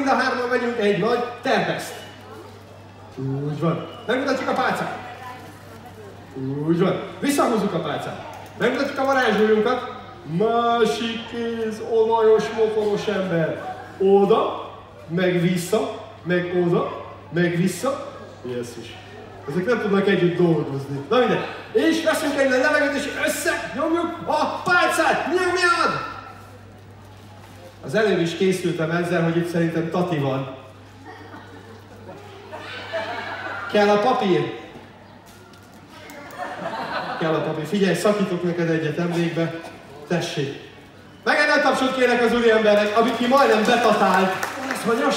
mind a hárman megyünk egy nagy terpeszt. Úgy van. Megmutatjuk a pálcát. Úgy van. Visszahúzzuk a pálcát. Megmutatjuk a varázsúlyunkat. Másik kéz, olajos, motoros ember. Oda, meg vissza, meg oda, meg vissza. Jézus. Ezek nem tudnak együtt dolgozni. Na mindegy. És veszünk egy levegőt, és összenyomjuk a pálcát. Nyomjad! Az előbb is készültem ezzel, hogy itt szerintem Tati van. Kell a papír? Kell a papír. Figyelj, szakítok neked egyet emlékbe. Tessék. Meg egy nagy tapsot kérek az úriembernek, amit ki majdnem betatált. Ez hanyas.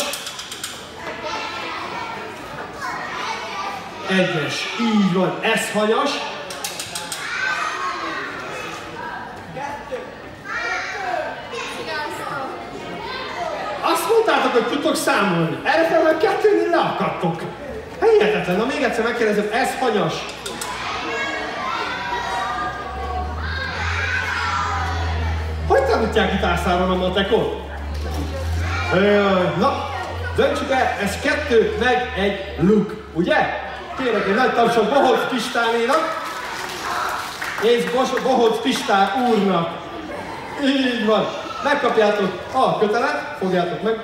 Egyes. Így van. Ez hanyas. Azt mondtátok, hogy tudtok számolni. Erre fel, hogy kettőnél leakadtok. Hihetetlen. Na még egyszer megkérdezem, ez hanyas. Hogy tanítják gitárszáron a matekot? Na, döntsük el, ez 2 meg 1 luk, ugye? Kérek egy nagy tapsot Bohóc Pistánénak és Bohóc Pistán úrnak. Így van. Megkapjátok a kötelet, fogjátok meg.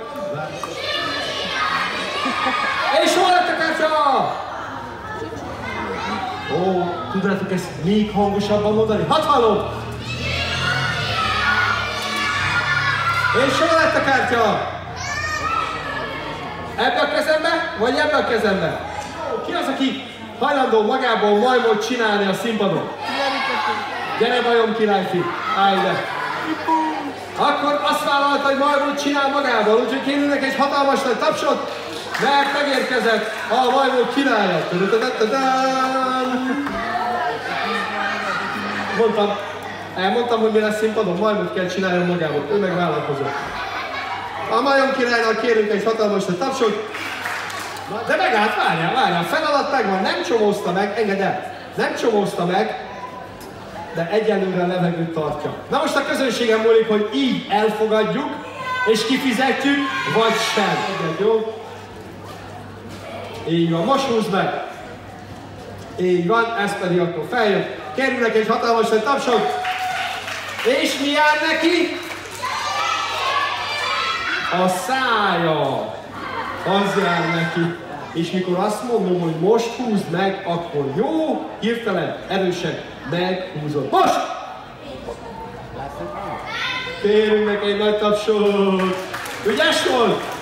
És hol lett a kártya? Ó, tudnátok ezt még hangosabban mondani? Hadd hallom! És hol lett a kártya? Ebbe a kezembe, vagy ebbe a kezembe? Ki az, aki hajlandó magából majmot csinálni a színpadon? Gyere bajom királyfi, állj ide! Akkor azt vállalta, hogy majmot csinál magából, úgyhogy kérünk egy hatalmas nagy tapsot, mert megérkezett a majmok királya. Elmondtam, hogy mi lesz színpadon, majmot kell csináljon magából, ő meg vállalkozott. A majom királynak kérünk egy hatalmas nagy tapsot. De megállt, várjál, feladat megvan, nem csomózta meg, engedd el, nem csomózta meg, de egyelőre a levegőt tartja. Na most a közönségem múlik, hogy így elfogadjuk, és kifizetjük, vagy sem. Egyet, jó? Így van, most húzd meg. Így van, ez pedig akkor feljön. Kérjünk neki egy hatalmas nagy tapsot. És mi jár neki? A szája. Az jár neki. És mikor azt mondom, hogy most húzd meg, akkor jó, hirtelen, erősen meghúzod. Most! Kérünk neki egy nagy tapsot. Ügyes volt!